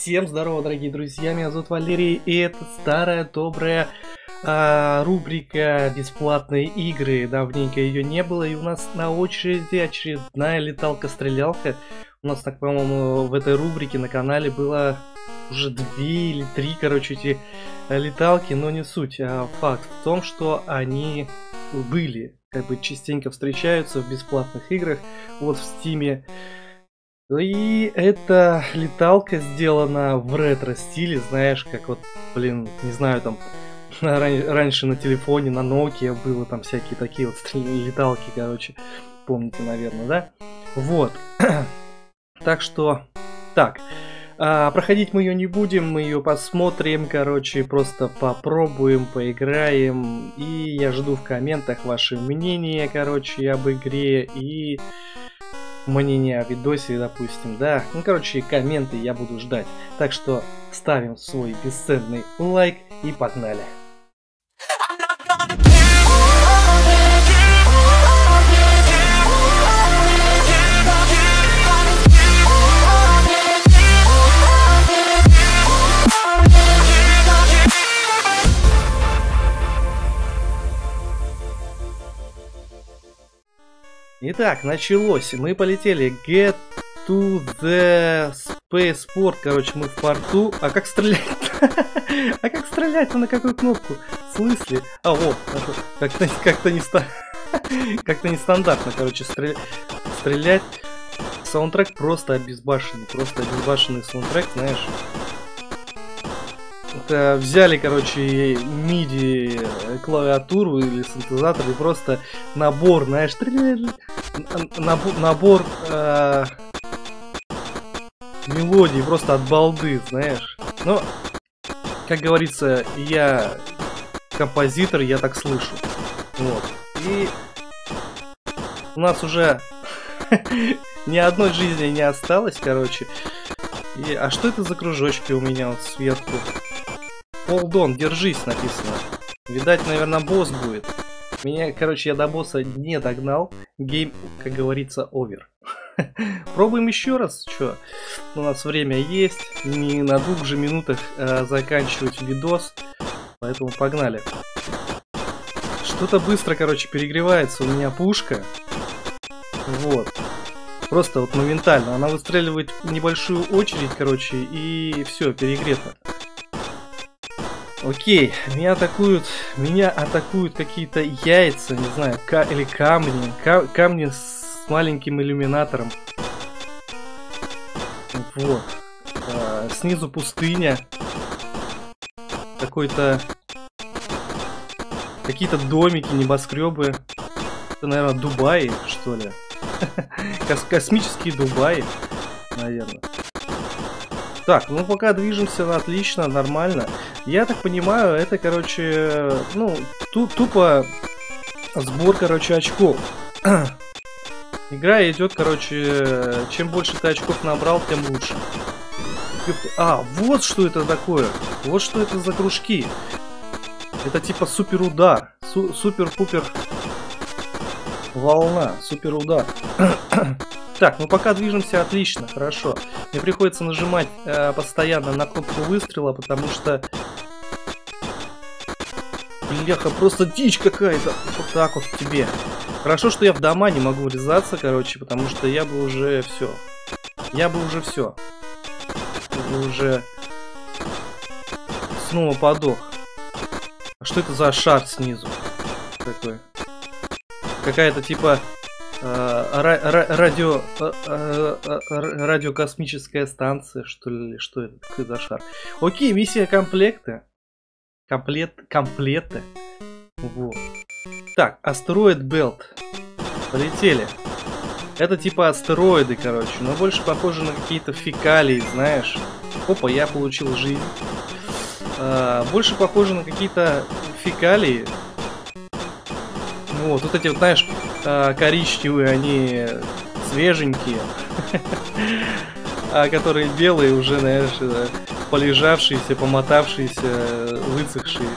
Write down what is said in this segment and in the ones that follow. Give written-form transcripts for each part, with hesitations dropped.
Всем здорово, дорогие друзья, меня зовут Валерий, и это старая добрая рубрика «Бесплатные игры». Давненько ее не было, и у нас на очереди очередная леталка-стрелялка. У нас, так, по-моему, в этой рубрике на канале было уже 2 или 3, короче, эти леталки, но не суть. Факт в том, что они были, как бы частенько встречаются в бесплатных играх, вот в Стиме. И эта леталка сделана в ретро-стиле, знаешь, как вот, блин, не знаю, там, раньше на телефоне, на Nokia было там всякие такие вот леталки, короче, помните, наверное, да? Вот. Так что, так, проходить мы ее не будем, мы ее посмотрим, короче, просто попробуем, поиграем, и я жду в комментах ваше мнение, короче, об игре, и мнение о видосе, допустим, да. Ну, короче, комменты я буду ждать. Так что ставим свой бесценный лайк и погнали. Итак, началось. Мы полетели. Get to the spaceport. Короче, мы в порту. А как стрелять? А как стрелять? На какую кнопку? В смысле? А, вот. Как-то нестандартно, короче, стрелять. Саундтрек просто обезбашенный. Просто обезбашенный саундтрек, знаешь. Это взяли, короче, MIDI клавиатуру или синтезатор и просто набор, знаешь, набор мелодий просто от балды, знаешь. Но, как говорится, я композитор, я так слышу. Вот. И у нас уже ни одной жизни не осталось, короче. А что это за кружочки у меня вот сверху? Hold on, держись, написано. Видать, наверное, босс будет. Меня, короче, я до босса не догнал. Гейм, как говорится, овер. Пробуем еще раз. Что? У нас время есть. Не на 2 же минутах заканчивать видос. Поэтому погнали. Что-то быстро, короче, перегревается у меня пушка. Вот. Просто вот моментально. Она выстреливает в небольшую очередь, короче, и все, перегрето. Окей, меня атакуют какие-то яйца, не знаю, или камни. Камни с маленьким иллюминатором. Вот. Снизу пустыня. Какие-то домики, небоскребы. Это, наверное, Дубай, что ли. Космические Дубаи, наверное. Так, ну пока движемся отлично, нормально. Я так понимаю, это, короче, ну, тупо сбор, короче, очков. Игра идет, короче, чем больше ты очков набрал, тем лучше. А, вот что это такое. Вот что это за кружки. Это типа супер удар. Супер-пупер волна. Супер удар. Так, ну пока движемся отлично, хорошо. Мне приходится нажимать постоянно на кнопку выстрела, потому что... Бляха, просто дичь какая-то. Вот так вот тебе. Хорошо, что я в дома не могу врезаться, короче, потому что я бы уже все. Я бы уже снова подох. А что это за шар снизу? Такой. Какая-то типа... радиокосмическая станция, что ли, что это, какой за шар? Окей, миссия комплекты. Комплекты. Вот. Так, астероид Белт. Полетели. Это типа астероиды, короче, но больше похоже на какие-то фекалии, знаешь. Опа, я получил жизнь. Больше похоже на какие-то фекалии. Вот эти вот, знаешь, коричневые, они свеженькие, а которые белые уже, знаешь, полежавшиеся, помотавшиеся, высохшие.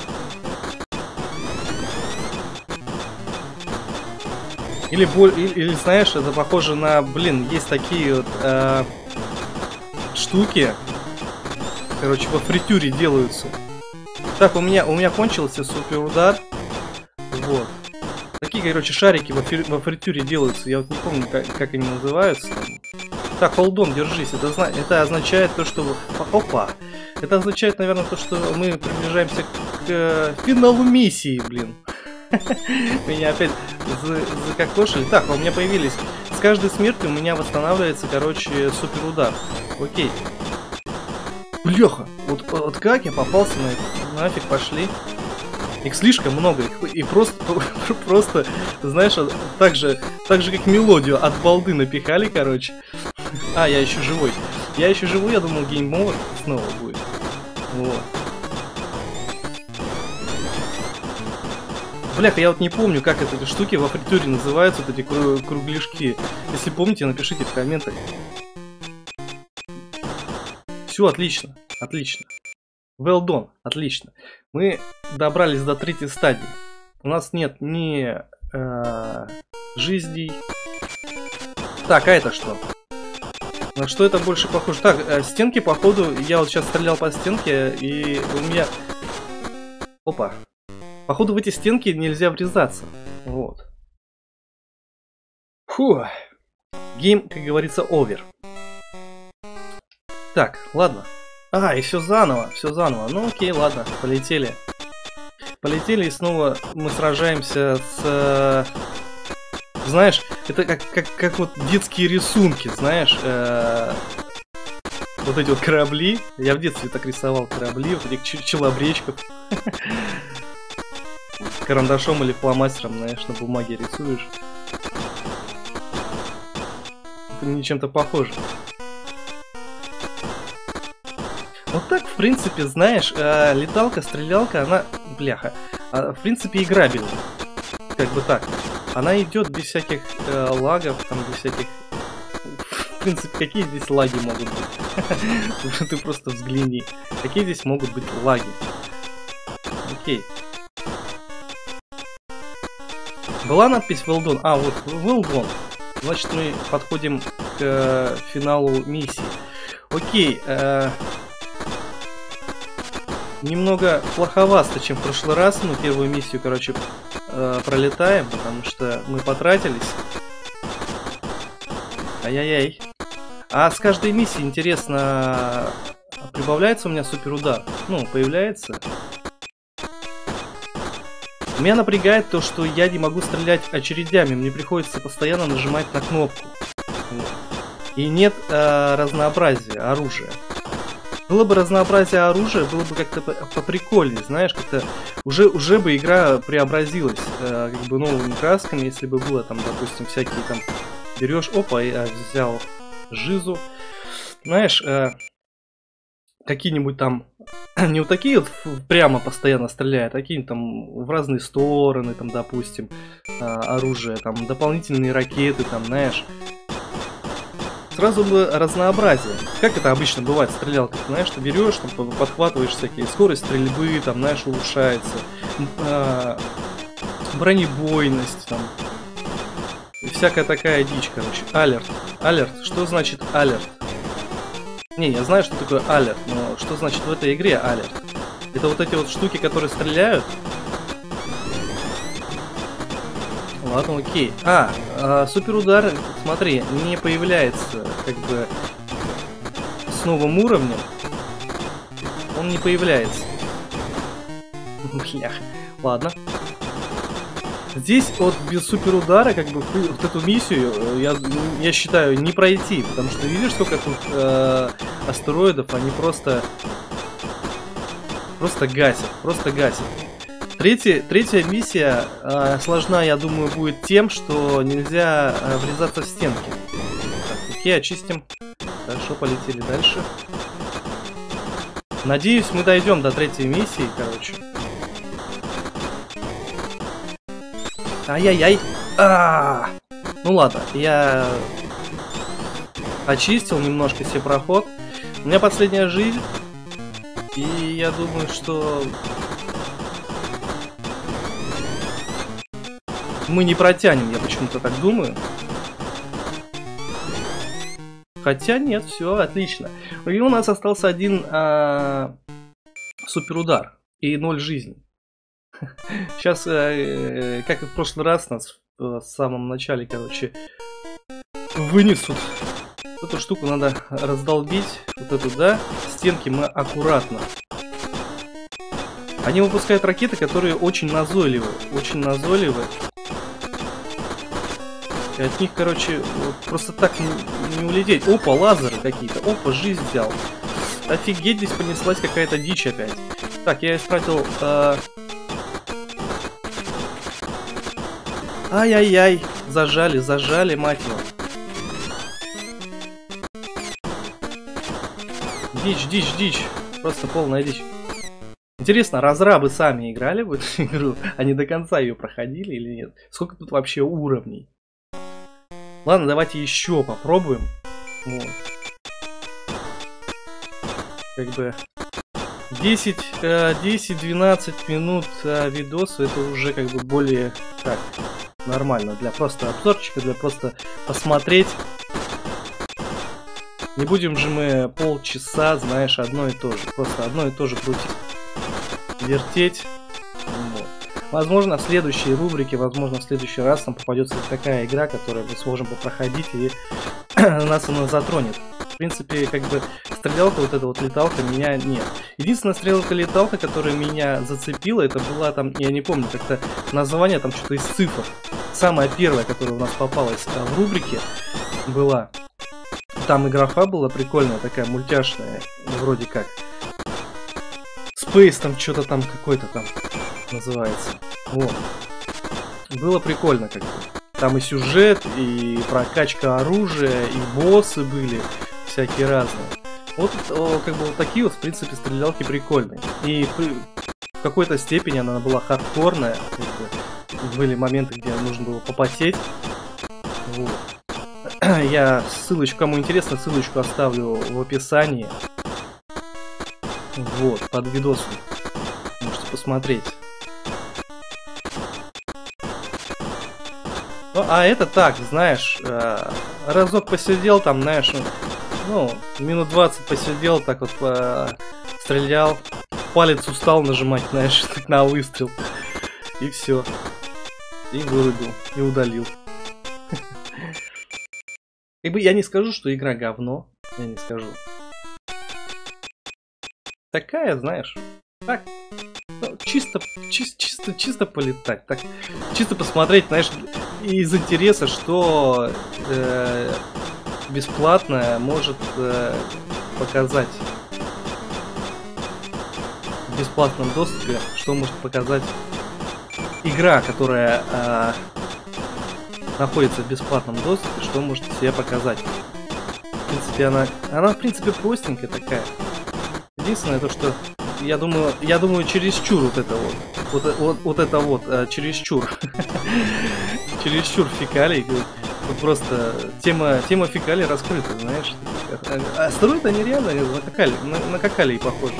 Или знаешь, это похоже на, блин, есть такие вот штуки, короче, во фритюре делаются. Так, у меня кончился супер удар. Вот. Такие, короче, шарики во фритюре делаются. Я вот не помню, как они называются. Так, холдон, держись. Это означает то, что... Опа! Это означает, наверное, то, что мы приближаемся к финалу миссии, блин. Меня опять закокошили. Так, у меня появились... С каждой смертью у меня восстанавливается, короче, супер удар. Окей. Бляха! Вот как я попался на это? Нафиг пошли. Их слишком много. И просто, знаешь, так же, как мелодию от балды напихали, короче. А, я еще живой. Я думал, гейм-овер снова будет. Вот. Бляха, я вот не помню, как эти штуки во фритюре называются, вот эти кругляшки. Если помните, напишите в комментах. Все, отлично, отлично. Well done, отлично. Мы добрались до 3-й стадии. У нас нет ни жизней. Так, а это что? На что это больше похоже? Так, стенки, походу, я вот сейчас стрелял по стенке, и у меня... Опа. Походу, в эти стенки нельзя врезаться. Вот. Фу. Гейм, как говорится, овер. Так, ладно. А, и все заново, все заново. Ну окей, ладно, полетели. Полетели, и снова мы сражаемся с... Знаешь, это как вот детские рисунки, знаешь. Вот эти вот корабли. Я в детстве так рисовал корабли, вот этих челобречков. Карандашом или фломастером, знаешь, на бумаге рисуешь. Это не чем-то похоже. Вот так, в принципе, знаешь, леталка, стрелялка, она, бляха, в принципе, играбельна. Как бы так. Она идет без всяких лагов, там, без всяких... В принципе, какие здесь лаги могут быть? Ты просто взгляни. Какие здесь могут быть лаги? Окей. Была надпись Well done. А, вот, Well done. Значит, мы подходим к финалу миссии. Окей. Немного плоховато, чем в прошлый раз. Мы первую миссию, короче, пролетаем, потому что мы потратились. Ай-яй-яй. А с каждой миссией, интересно, прибавляется у меня супер удар? Ну, появляется. Меня напрягает то, что я не могу стрелять очередями. Мне приходится постоянно нажимать на кнопку. И нет разнообразия оружия. Было бы разнообразие оружия, было бы как-то поприкольнее, знаешь, как-то уже бы игра преобразилась как бы новыми красками, если бы было там, допустим, всякие там берешь, опа, я взял жизу, знаешь, какие-нибудь там, не вот такие вот прямо постоянно стреляют, а какие-нибудь там в разные стороны, там, допустим, оружие, там, дополнительные ракеты, там, знаешь. Сразу бы разнообразие. Как это обычно бывает в стрелялках, знаешь, ты берешь, там, подхватываешь всякие, скорость стрельбы, там, знаешь, улучшается, бронебойность, там, и всякая такая дичь, короче. Алерт. Алерт. Что значит алерт? Не, я знаю, что такое алерт, но что значит в этой игре алерт? Это вот эти вот штуки, которые стреляют? Ладно, окей. Супер удар, смотри, не появляется как бы с новым уровнем. Он не появляется. Блях. Ладно. Здесь вот без супер удара, как бы, вот эту миссию, я считаю, не пройти. Потому что видишь, сколько тут астероидов, они просто гасят. Просто гасят. Третья миссия сложна, я думаю, будет тем, что нельзя врезаться в стенки. Так, окей, очистим. Хорошо, полетели дальше. Надеюсь, мы дойдем до третьей миссии, короче. Ай-яй-яй. Ну ладно, я очистил немножко себе проход. У меня последняя жизнь. И я думаю, что... мы не протянем, я почему-то так думаю. Хотя нет, все отлично. И у нас остался один суперудар и 0 жизни. Сейчас, как и в прошлый раз, нас в самом начале, короче, вынесут. Эту штуку надо раздолбить. Вот эту, да? Стенки мы аккуратно. Они выпускают ракеты, которые очень назойливы. Очень назойливы. И от них, короче, вот просто так не улететь. Опа, лазеры какие-то. Опа, жизнь взял. Офигеть, здесь понеслась какая-то дичь опять. Так, я истратил... Ай-яй-яй. Зажали, зажали, мать его. Дичь, дичь, дичь. Просто полная дичь. Интересно, разрабы сами играли в эту игру? Они до конца ее проходили или нет? Сколько тут вообще уровней? Ладно, давайте еще попробуем. Вот. Как бы 10-12 минут видоса, это уже как бы более так нормально. Для просто обзорчика, для просто посмотреть. Не будем же мы полчаса, знаешь, одно и то же. Просто одно и то же крутить. Вертеть. Вот. Возможно, в следующей рубрике, возможно, в следующий раз нам попадется такая игра, которую мы сможем попроходить, и нас она затронет. В принципе, как бы стрелялка, вот эта вот леталка, меня нет. Единственная стрелялка-леталка, которая меня зацепила, это была там, я не помню, как-то название там что-то из цифр. Самая первая, которая у нас попалась в рубрике, была. Там и графа была прикольная, такая мультяшная, вроде как. Space там что-то там какой-то там называется. Вот. Было прикольно как-то. Там и сюжет, и прокачка оружия, и боссы были всякие разные. Вот как бы вот такие вот, в принципе, стрелялки прикольные. И в какой-то степени она была хардкорная. Как бы. Были моменты, где нужно было попотеть. Вот. Я ссылочку, кому интересно, ссылочку оставлю в описании. Вот, под видосом. Можете посмотреть. Ну, а это так, знаешь, разок посидел там, знаешь, ну, минут 20 посидел, так вот стрелял, палец устал нажимать, знаешь, так на выстрел. И все. И вырубил, и удалил. Как бы я не скажу, что игра говно, я не скажу. Такая, знаешь, так, ну, чисто полетать, так, чисто посмотреть, знаешь, из интереса, что бесплатное может показать. В бесплатном доступе, что может показать игра, которая находится в бесплатном доступе, что может себе показать. В принципе, она в принципе простенькая такая. Единственное то, что я думаю, чересчур вот это вот это вот чересчур, чересчур фекалий. Вот просто тема фекалий раскрыта, знаешь. А строят они реально на какалий похожи.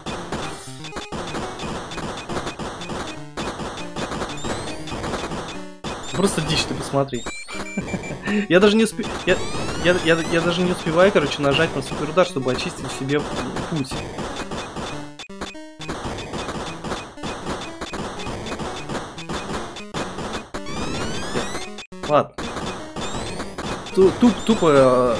Просто дичь, ты посмотри. Я даже не я даже не успеваю, короче, нажать на суперудар, чтобы очистить себе путь. Ладно. Тупо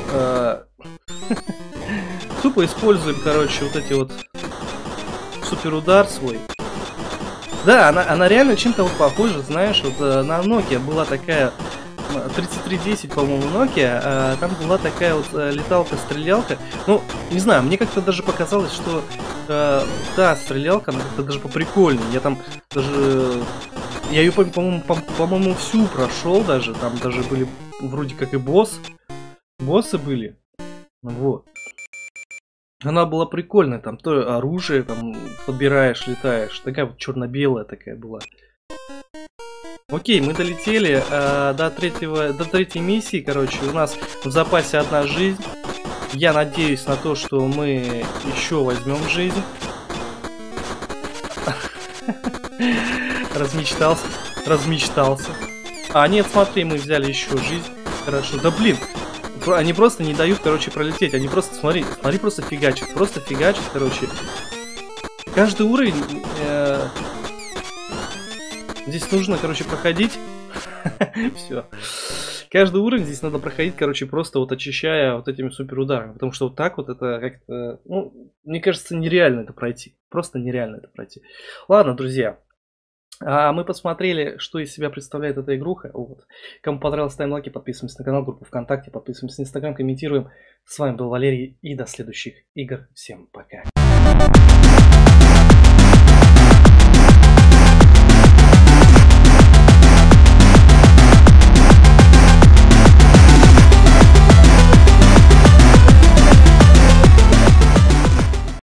используем, короче, вот эти вот суперудар свой. Да, она реально чем-то вот похожа, знаешь, вот на Nokia была такая 3310, по-моему, Nokia, там была такая вот леталка-стрелялка. Ну, не знаю, мне как-то даже показалось, что та стрелялка, она как-то даже поприкольнее. Я там даже... Я ее, по-моему, всю прошел даже. Там даже были вроде как и боссы были. Вот. Она была прикольная, там то оружие там подбираешь, летаешь. Такая вот черно-белая такая была. Окей, мы долетели до третьей миссии, короче. У нас в запасе 1 жизнь. Я надеюсь на то, что мы еще возьмем жизнь. Размечтался. А, нет, смотри, мы взяли еще жизнь. Хорошо. Да блин, Они просто не дают, короче, пролететь. Они просто, смотри, просто фигачат. Просто фигачат, короче. Каждый уровень... Здесь нужно, короче, проходить. Все. Каждый уровень здесь надо проходить, короче, просто вот очищая вот этими супер ударами. Потому что вот так вот это как-то... Ну, мне кажется, нереально это пройти. Просто нереально это пройти. Ладно, друзья. Мы посмотрели, что из себя представляет эта игруха. Вот. Кому понравилось, ставим лайки, подписываемся на канал, группу ВКонтакте, подписываемся на Инстаграм, комментируем. С вами был Валерий и до следующих игр. Всем пока.